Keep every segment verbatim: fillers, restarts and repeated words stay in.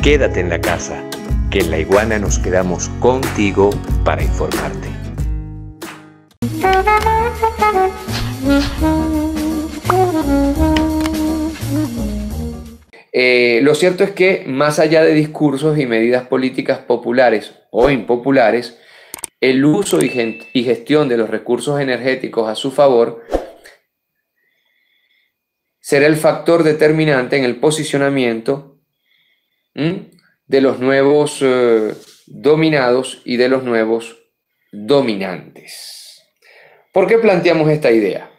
quédate en la casa, que en La Iguana nos quedamos contigo para informarte. Eh, lo cierto es que más allá de discursos y medidas políticas populares o impopulares, el uso y, gen- y gestión de los recursos energéticos a su favor será el factor determinante en el posicionamiento ¿m? de los nuevos eh, dominados y de los nuevos dominantes. ¿Por qué planteamos esta idea?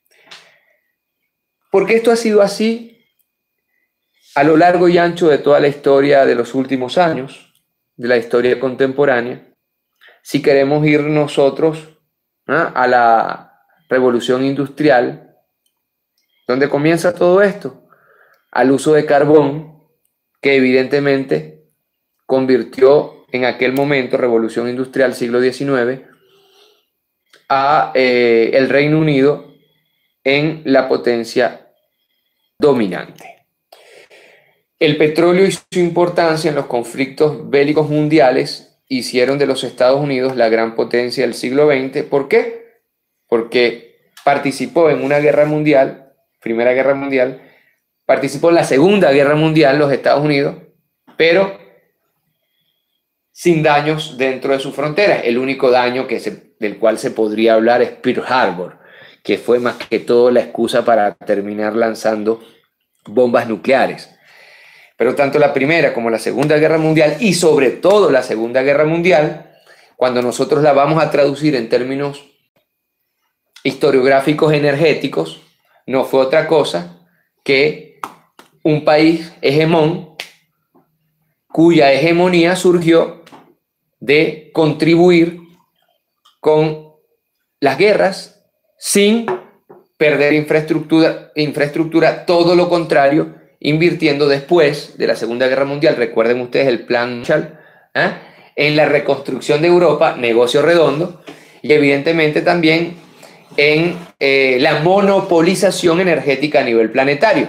Porque esto ha sido así a lo largo y ancho de toda la historia de los últimos años, de la historia contemporánea. Si queremos ir nosotros ¿no? a la revolución industrial, ¿dónde comienza todo esto? Al uso de carbón, que evidentemente convirtió en aquel momento, revolución industrial siglo diecinueve, a eh, el Reino Unido en la potencia dominante. El petróleo y su importancia en los conflictos bélicos mundiales hicieron de los Estados Unidos la gran potencia del siglo veinte. ¿Por qué? Porque participó en una guerra mundial, Primera Guerra Mundial, participó en la Segunda Guerra Mundial los Estados Unidos, pero sin daños dentro de sus fronteras. El único daño que se, del cual se podría hablar es Pearl Harbor, que fue más que todo la excusa para terminar lanzando bombas nucleares. Pero tanto la Primera como la Segunda Guerra Mundial, y sobre todo la Segunda Guerra Mundial, cuando nosotros la vamos a traducir en términos historiográficos energéticos, no fue otra cosa que un país hegemón cuya hegemonía surgió de contribuir con las guerras sin perder infraestructura, infraestructura, todo lo contrario, invirtiendo después de la Segunda Guerra Mundial, recuerden ustedes el plan Marshall, ¿eh? en la reconstrucción de Europa, negocio redondo, y evidentemente también en eh, la monopolización energética a nivel planetario.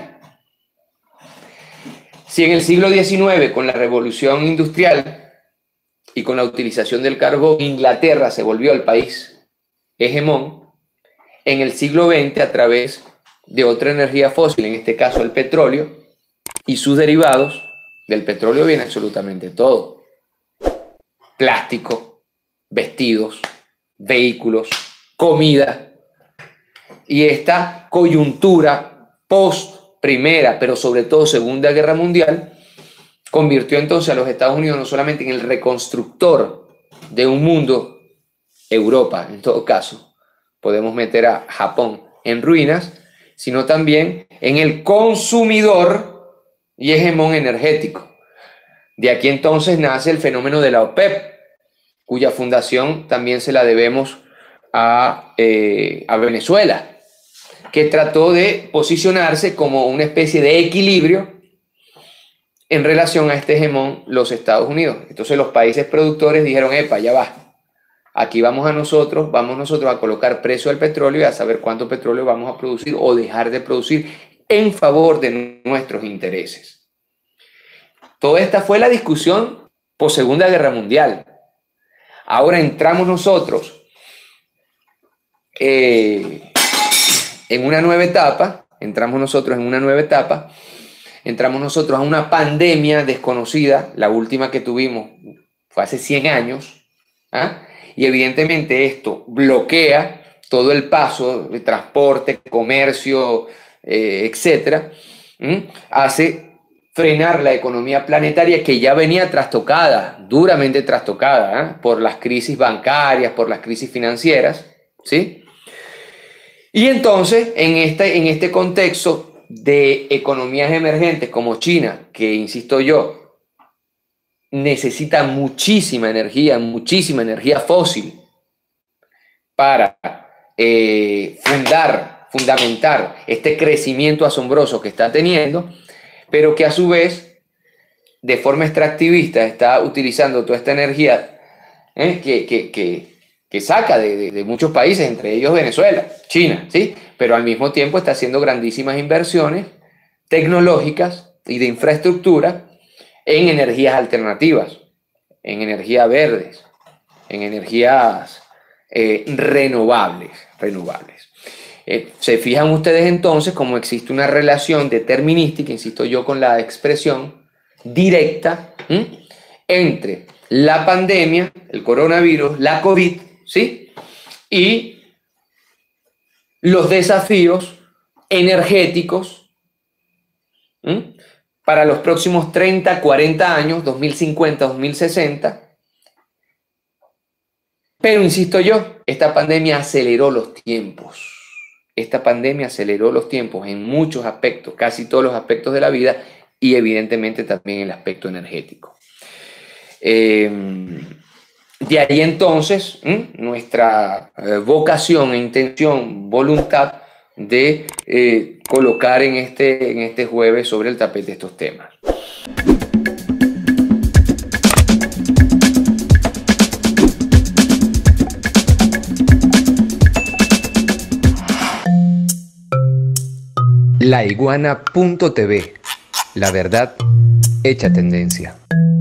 Si en el siglo diecinueve, con la revolución industrial y con la utilización del carbón, Inglaterra se volvió el país hegemón, en el siglo veinte, a través de otra energía fósil, en este caso el petróleo, y sus derivados, del petróleo viene absolutamente todo. Plástico, vestidos, vehículos, comida. Y esta coyuntura post Primera, pero sobre todo Segunda Guerra Mundial, convirtió entonces a los Estados Unidos no solamente en el reconstructor de un mundo, Europa en todo caso, podemos meter a Japón en ruinas, sino también en el consumidor y hegemón energético. De aquí entonces nace el fenómeno de la OPEP, cuya fundación también se la debemos a, eh, a Venezuela, que trató de posicionarse como una especie de equilibrio en relación a este hegemón, los Estados Unidos. Entonces los países productores dijeron, epa, ya va, aquí vamos a nosotros, vamos nosotros a colocar precio al petróleo y a saber cuánto petróleo vamos a producir o dejar de producir en favor de nuestros intereses. Toda esta fue la discusión post Segunda Guerra Mundial. Ahora entramos nosotros eh, en una nueva etapa, entramos nosotros en una nueva etapa, entramos nosotros a una pandemia desconocida, la última que tuvimos fue hace cien años, ¿ah? Y evidentemente esto bloquea todo el paso de transporte, comercio, eh, etcétera, ¿m? Hace frenar la economía planetaria que ya venía trastocada, duramente trastocada, ¿eh? por las crisis bancarias, por las crisis financieras, ¿sí? Y entonces, en este, en este contexto de economías emergentes como China, que, insisto yo, necesita muchísima energía, muchísima energía fósil para eh, fundar, fundamentar este crecimiento asombroso que está teniendo, pero que a su vez, de forma extractivista, está utilizando toda esta energía eh, que... que, que que saca de, de, de muchos países, entre ellos Venezuela, China, ¿sí? Pero al mismo tiempo está haciendo grandísimas inversiones tecnológicas y de infraestructura en energías alternativas, en energías verdes, en energías eh, renovables, renovables. Eh, se fijan ustedes entonces cómo existe una relación determinística, insisto yo con la expresión directa, ¿m? entre la pandemia, el coronavirus, la COVID, ¿sí? Y los desafíos energéticos, ¿m? para los próximos treinta, cuarenta años, dos mil cincuenta, dos mil sesenta. Pero insisto yo, esta pandemia aceleró los tiempos. Esta pandemia aceleró los tiempos en muchos aspectos, casi todos los aspectos de la vida y evidentemente también el aspecto energético. Eh, de ahí entonces ¿m? nuestra eh, vocación e intención, voluntad de eh, colocar en este, en este jueves sobre el tapete estos temas. La iguana punto t v, la verdad hecha tendencia.